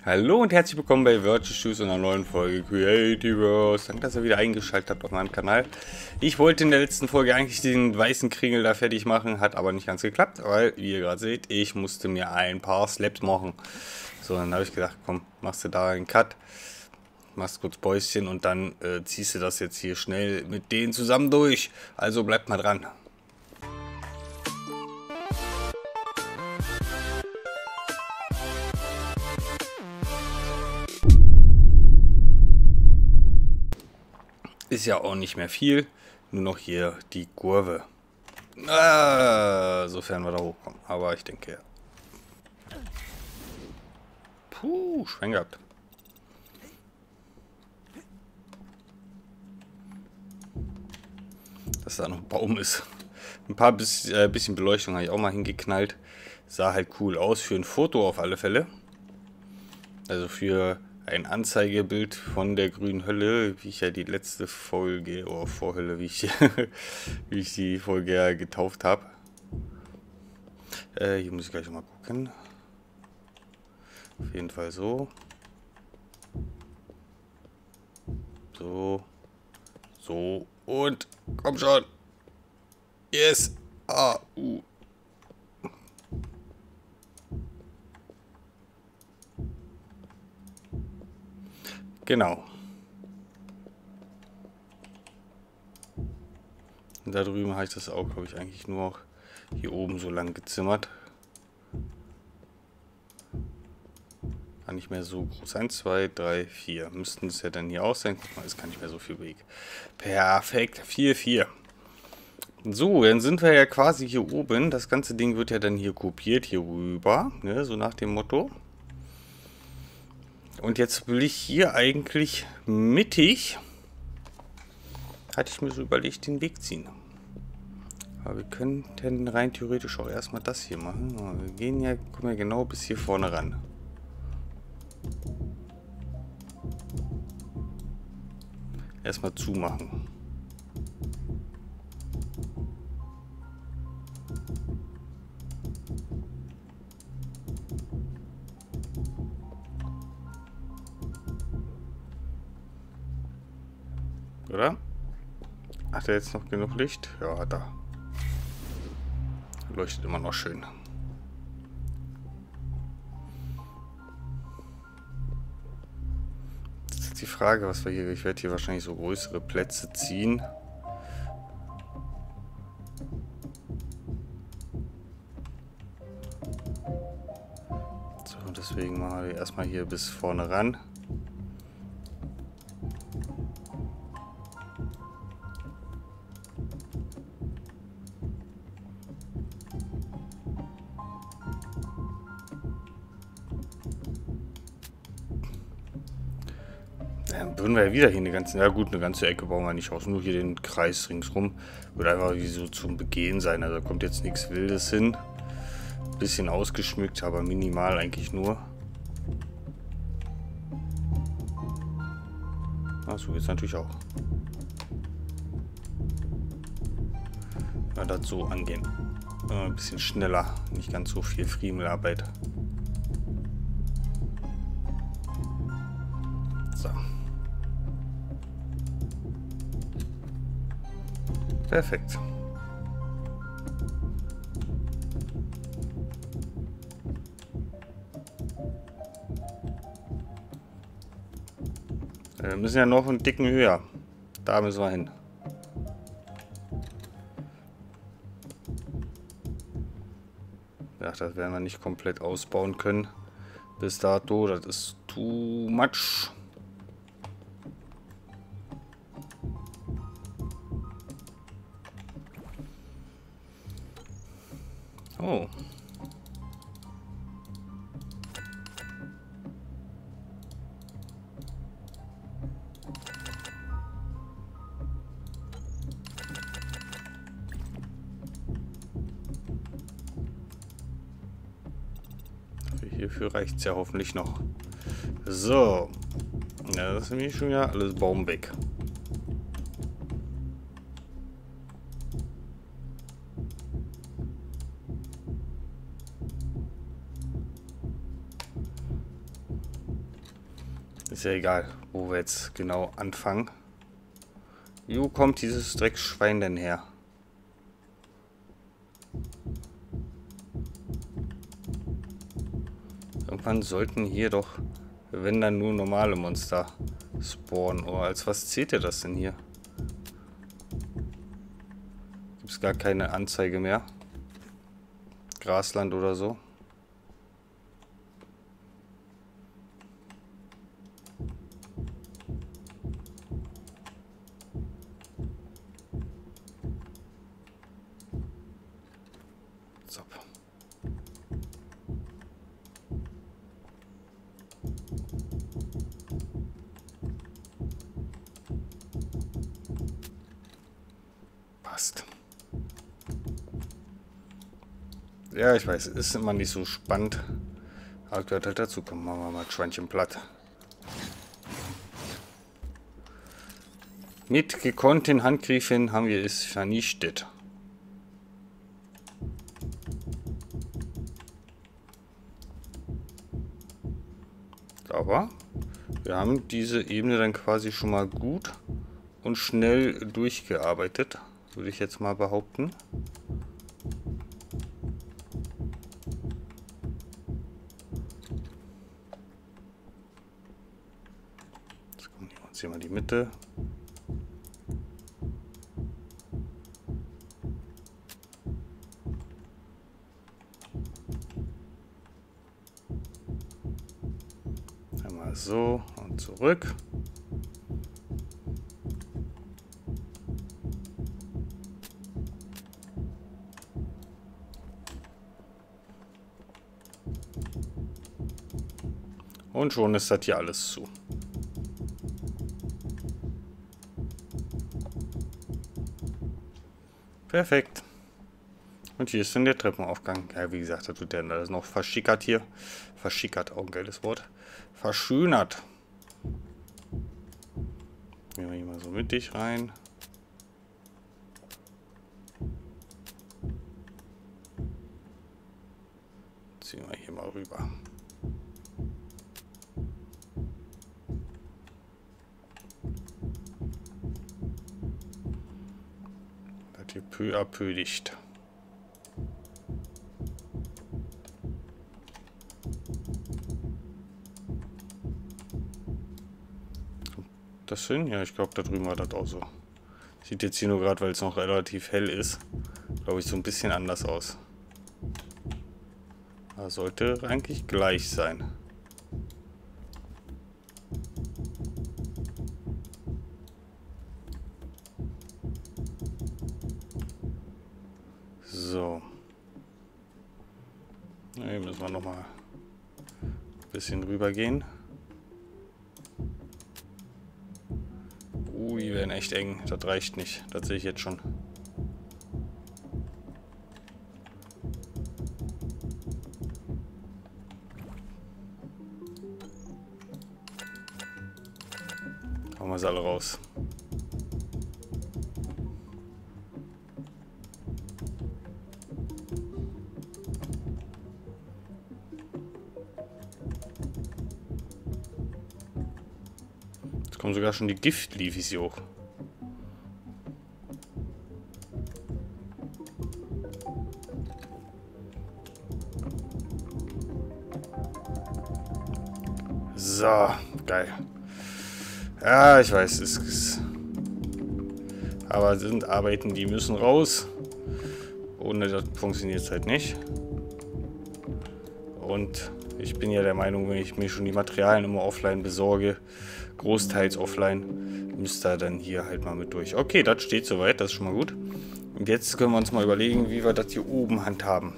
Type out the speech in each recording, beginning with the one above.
Hallo und herzlich willkommen bei Virtual Shoes und einer neuen Folge Creativers. Danke, dass ihr wieder eingeschaltet habt auf meinem Kanal. Ich wollte in der letzten Folge eigentlich den weißen Kringel da fertig machen, hat aber nicht ganz geklappt, weil, wie ihr gerade seht, ich musste mir ein paar Slaps machen. So, dann habe ich gedacht, komm, machst du da einen Cut, machst kurz Päuschen und dann ziehst du das jetzt hier schnell mit denen zusammen durch. Also bleibt mal dran. Ist ja auch nicht mehr viel, nur noch hier die Kurve. Sofern wir da hochkommen, aber ich denke ja. Puh, Schwein gehabt. Dass da noch ein Baum ist. Ein paar bisschen Beleuchtung habe ich auch mal hingeknallt. Sah halt cool aus für ein Foto auf alle Fälle. Also für ein Anzeigebild von der grünen Hölle, wie ich ja die letzte Folge, oder Vorhölle, wie ich die Folge ja getauft habe. Hier muss ich gleich mal gucken. Auf jeden Fall so. So. So. Und komm schon. Yes. Genau. Und da drüben habe ich das auch, glaube ich, eigentlich nur auch hier oben so lang gezimmert. War nicht mehr so groß. 1, 2, 3, 4. Müssten es ja dann hier auch sein. Guck mal, ist gar nicht mehr so viel Weg. Perfekt. 4, 4. So, dann sind wir ja quasi hier oben. Das ganze Ding wird ja dann hier kopiert, hier rüber. Ne, so nach dem Motto. Und jetzt will ich hier eigentlich mittig, hatte ich mir so überlegt, den Weg ziehen. Aber wir könnten rein theoretisch auch erstmal das hier machen. Wir gehen ja, kommen ja genau bis hier vorne ran. Erstmal zumachen. Oder? Hat er jetzt noch genug Licht? Ja, hat er. Leuchtet immer noch schön. Das ist jetzt die Frage, was wir hier... Ich werde hier wahrscheinlich so größere Plätze ziehen. So, und deswegen machen wir erstmal hier bis vorne ran. Dann würden wir ja wieder hier eine ganze... Ja gut, eine ganze Ecke bauen wir nicht aus. Nur hier den Kreis ringsrum. Wird einfach wie so zum Begehen sein. Also da kommt jetzt nichts Wildes hin. Bisschen ausgeschmückt, aber minimal eigentlich nur. Ach, so geht es natürlich auch. Ja, das so angehen. Ein bisschen schneller. Nicht ganz so viel Friemelarbeit. So. Perfekt. Wir müssen ja noch einen dicken höher. Da müssen wir hin. Ja, das werden wir nicht komplett ausbauen können. Bis dato, das ist too much. Oh. Hierfür reicht es ja hoffentlich noch. So. Ja, das ist nämlich schon ja alles Baum weg. Ist ja egal, wo wir jetzt genau anfangen. Wo kommt dieses Drecksschwein denn her? Irgendwann sollten hier doch, wenn dann nur normale Monster spawnen. Oder als was zählt ihr das denn hier? Gibt es gar keine Anzeige mehr? Grasland oder so? So. Passt. Ja, ich weiß, ist immer nicht so spannend. Aber gehört halt dazu. Komm, machen wir mal ein Schweinchen platt. Mit gekonnten Handgriffen haben wir es vernichtet. Aber wir haben diese Ebene dann quasi schon mal gut und schnell durchgearbeitet, würde ich jetzt mal behaupten. Jetzt kommen wir uns hier mal die Mitte. Einmal so und zurück. Und schon ist das hier alles zu. Perfekt. Und hier ist dann der Treppenaufgang. Ja, wie gesagt, da tut der alles noch verschickert hier. Verschickert, auch ein geiles Wort. Verschönert. Nehmen wir hier mal so mittig rein. Ziehen wir hier mal rüber. Das hier peu à peu dicht. Das hin? Ja, ich glaube, da drüben war das auch so. Sieht jetzt hier nur gerade, weil es noch relativ hell ist, glaube ich, so ein bisschen anders aus. Das sollte eigentlich gleich sein. So. Hier müssen wir nochmal ein bisschen rüber gehen. Die werden echt eng. Das reicht nicht. Das sehe ich jetzt schon. Hauen wir sie alle raus. Jetzt kommen sogar schon die Giftleafys hier hoch. So, geil. Ja, ich weiß, es ist... Aber es sind Arbeiten, die müssen raus. Ohne das funktioniert es halt nicht. Und ich bin ja der Meinung, wenn ich mir schon die Materialien immer offline besorge, großteils offline, müsste er dann hier halt mal mit durch. Okay, das steht soweit, das ist schon mal gut. Und jetzt können wir uns mal überlegen, wie wir das hier oben handhaben.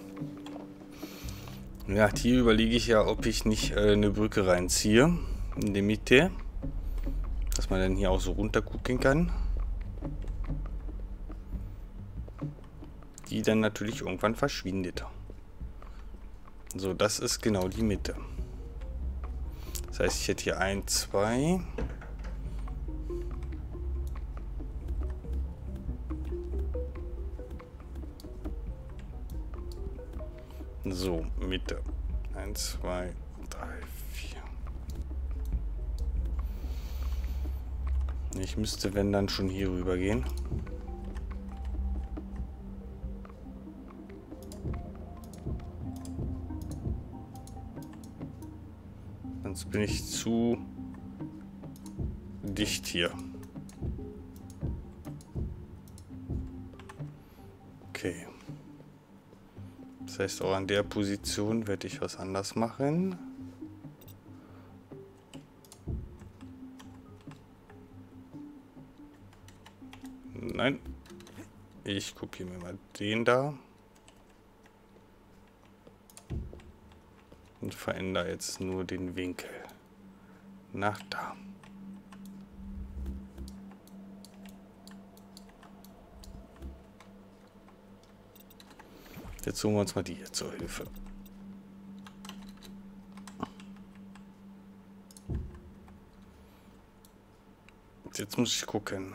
Ja, hier überlege ich ja, ob ich nicht eine Brücke reinziehe in die Mitte, dass man dann hier auch so runter gucken kann. Die dann natürlich irgendwann verschwindet. So, das ist genau die Mitte. Das heißt, ich hätte hier 1, 2. So, Mitte. 1, 2, 3, 4. Ich müsste, wenn dann, schon hier rüber gehen. Sonst bin ich zu dicht hier. Okay. Das heißt, auch an der Position werde ich was anders machen. Nein. Ich kopiere mir mal den da. Und verändere jetzt nur den Winkel. Nach da. Jetzt holen wir uns mal die hier zur Hilfe. Jetzt muss ich gucken.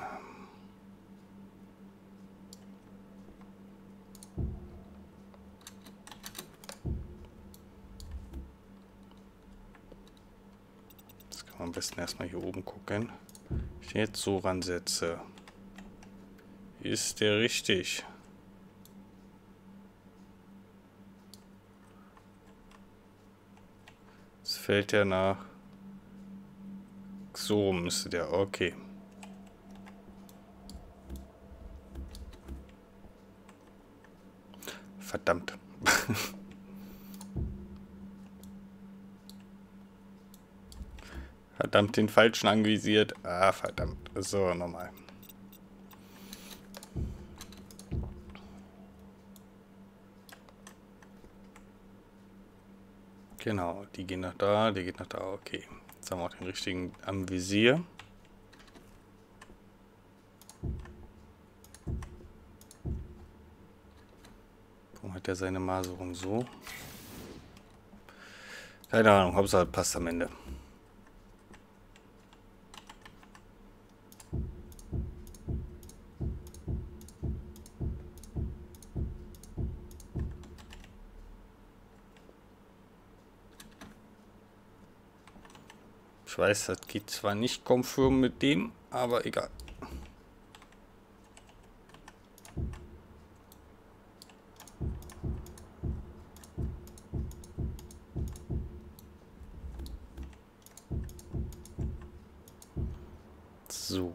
Das kann man am besten erstmal hier oben gucken. Wenn ich den jetzt so ransetze. Ist der richtig? Es fällt ja nach. So müsste der. Okay. Verdammt. Verdammt, den falschen anvisiert. Ah, verdammt. So, nochmal. Genau, die gehen nach da, die geht nach da. Okay. Jetzt haben wir auch den richtigen am Visier. Warum hat er seine Maserung so? Keine Ahnung, Hauptsache passt am Ende. Ich weiß, das geht zwar nicht konform mit dem, aber egal. So.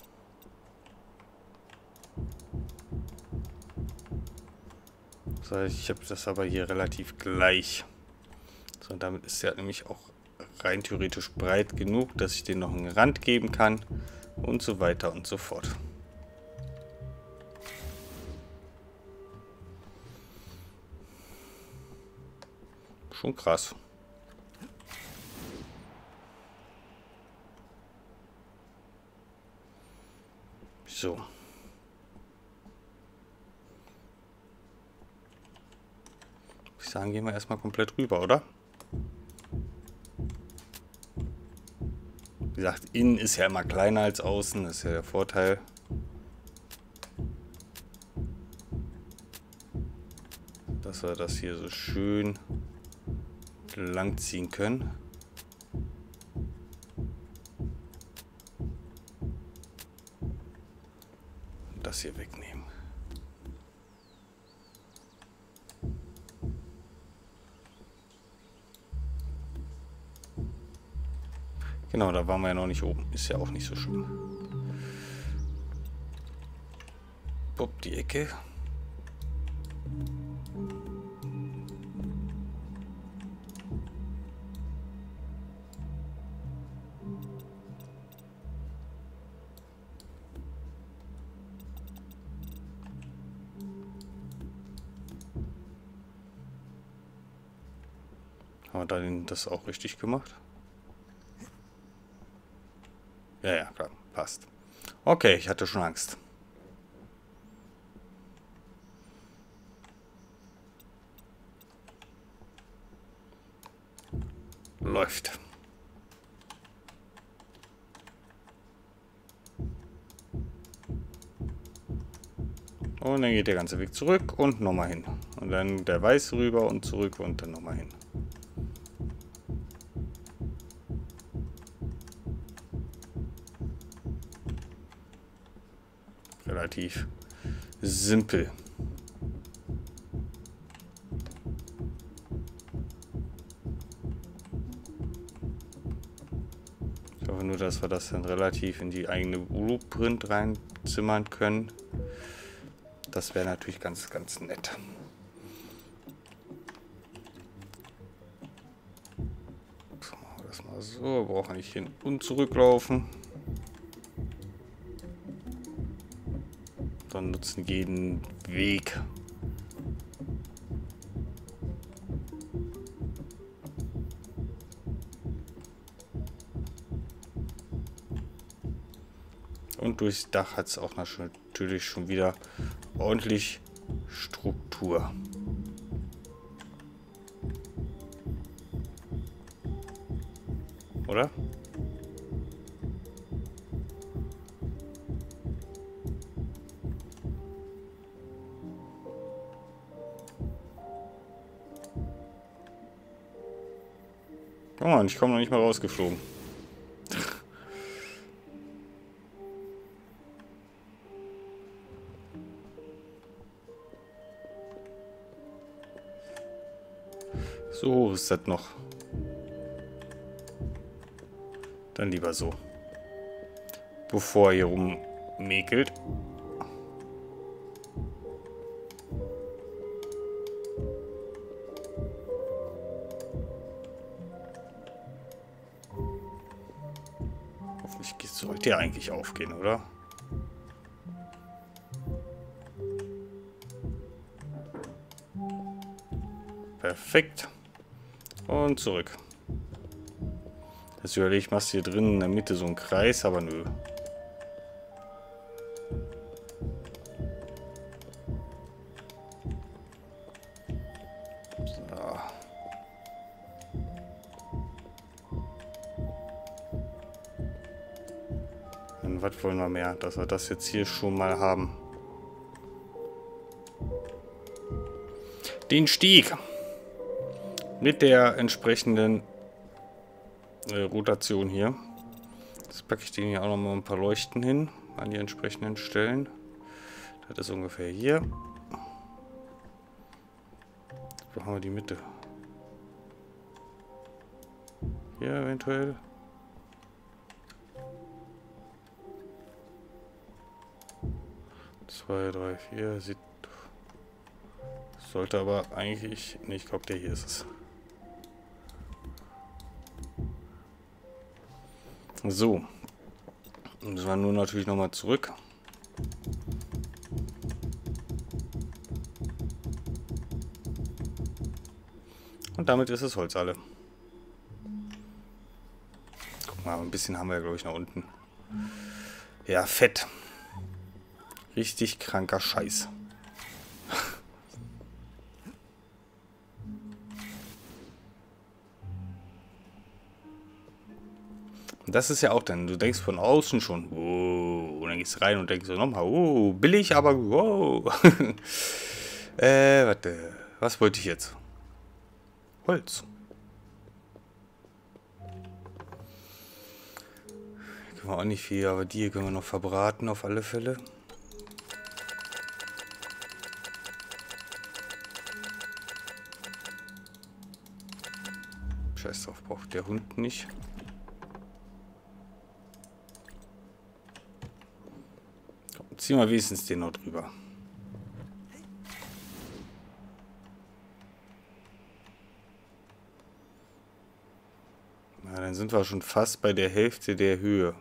So, ich habe das aber hier relativ gleich. So, und damit ist er nämlich auch rein theoretisch breit genug, dass ich den noch einen Rand geben kann und so weiter und so fort. Schon krass. So. Ich sagen, gehen wir erstmal komplett rüber, oder? Wie gesagt, innen ist ja immer kleiner als außen, das ist ja der Vorteil. Dass wir das hier so schön lang ziehen können. Und das hier wegnehmen. Genau, da waren wir ja noch nicht oben. Ist ja auch nicht so schlimm. Bob, die Ecke. Haben wir dann das auch richtig gemacht? Ja, ja, klar, passt. Okay, ich hatte schon Angst. Läuft. Und dann geht der ganze Weg zurück und nochmal hin. Und dann der Weiße rüber und zurück und dann nochmal hin. relativ simpel. Ich hoffe nur, dass wir das dann relativ in die eigene Blueprint reinzimmern können. Das wäre natürlich ganz, ganz nett. So, machen wir das mal so. Wir brauchen nicht hin und zurücklaufen. Dann nutzen jeden Weg. Und durchs Dach hat es auch natürlich schon wieder ordentlich Struktur. Oder? Komm mal, ich komme noch nicht mal rausgeflogen. So hoch ist das noch. Dann lieber so. Bevor er hier rummäkelt. Hoffentlich sollte der eigentlich aufgehen, oder? Perfekt. Und zurück. Jetzt überlege ich, machst du hier drin in der Mitte so einen Kreis, aber nö. So. Und was wollen wir mehr? Dass wir das jetzt hier schon mal haben. Den Stieg. Mit der entsprechenden Rotation hier. Jetzt packe ich den hier auch noch mal ein paar Leuchten hin an die entsprechenden Stellen. Das ist ungefähr hier. Jetzt brauchen wir die Mitte. Hier eventuell. Zwei, drei, vier. Sieht. Sollte aber eigentlich. Ne, ich glaube, der hier ist es. So. Müssen wir nur natürlich nochmal zurück. Und damit ist das Holz alle. Guck mal, ein bisschen haben wir ja, glaube ich, nach unten. Ja, fett. Richtig kranker Scheiß. Das ist ja auch dann, du denkst von außen schon, wow, und dann gehst du rein und denkst so nochmal, oh, billig, aber wow. Warte, was wollte ich jetzt? Holz. Können wir auch nicht viel, aber die hier können wir noch verbraten auf alle Fälle. Scheiß drauf, braucht der Hund nicht. Zieh mal wenigstens den noch drüber. Na, dann sind wir schon fast bei der Hälfte der Höhe.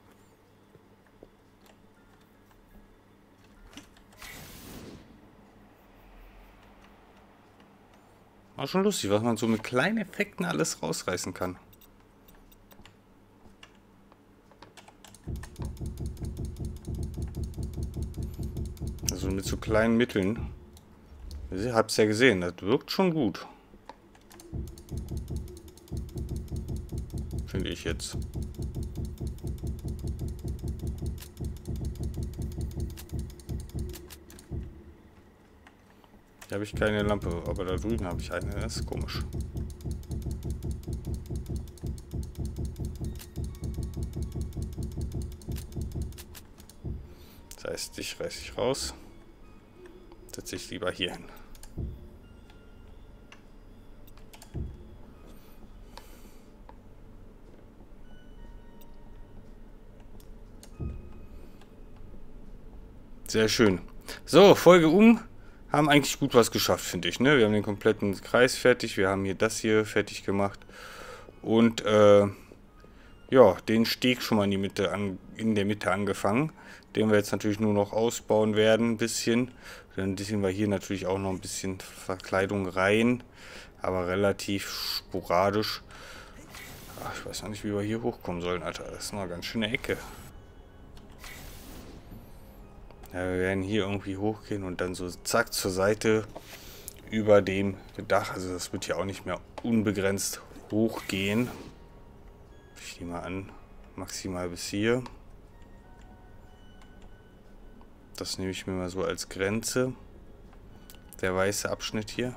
War schon lustig, was man so mit kleinen Effekten alles rausreißen kann. Also mit so kleinen Mitteln. Ihr habt es ja gesehen, das wirkt schon gut. Finde ich jetzt. Hier habe ich keine Lampe, aber da drüben habe ich eine. Das ist komisch. Das heißt, dich reiße ich raus. Setze ich lieber hier hin. Sehr schön. So, Folge um. Haben eigentlich gut was geschafft, finde ich. Ne? Wir haben den kompletten Kreis fertig. Wir haben hier das hier fertig gemacht. Und ja, den Steg schon mal in der Mitte angefangen. Den wir jetzt natürlich nur noch ausbauen werden, ein bisschen. Dann ziehen wir hier natürlich auch noch ein bisschen Verkleidung rein. Aber relativ sporadisch. Ach, ich weiß noch nicht, wie wir hier hochkommen sollen, Alter. Das ist noch eine ganz schöne Ecke. Ja, wir werden hier irgendwie hochgehen und dann so zack zur Seite über dem Dach. Also das wird hier auch nicht mehr unbegrenzt hochgehen. Ich nehme mal an, maximal bis hier. Das nehme ich mir mal so als Grenze. Der weiße Abschnitt hier.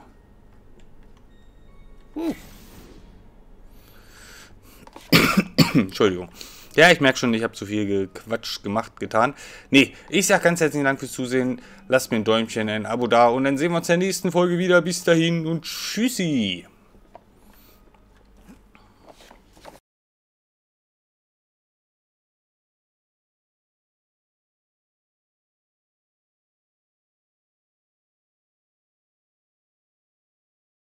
Entschuldigung. Ja, ich merke schon, ich habe zu viel getan. Nee, ich sage ganz herzlichen Dank fürs Zusehen. Lasst mir ein Däumchen, ein Abo da und dann sehen wir uns in der nächsten Folge wieder. Bis dahin und tschüssi.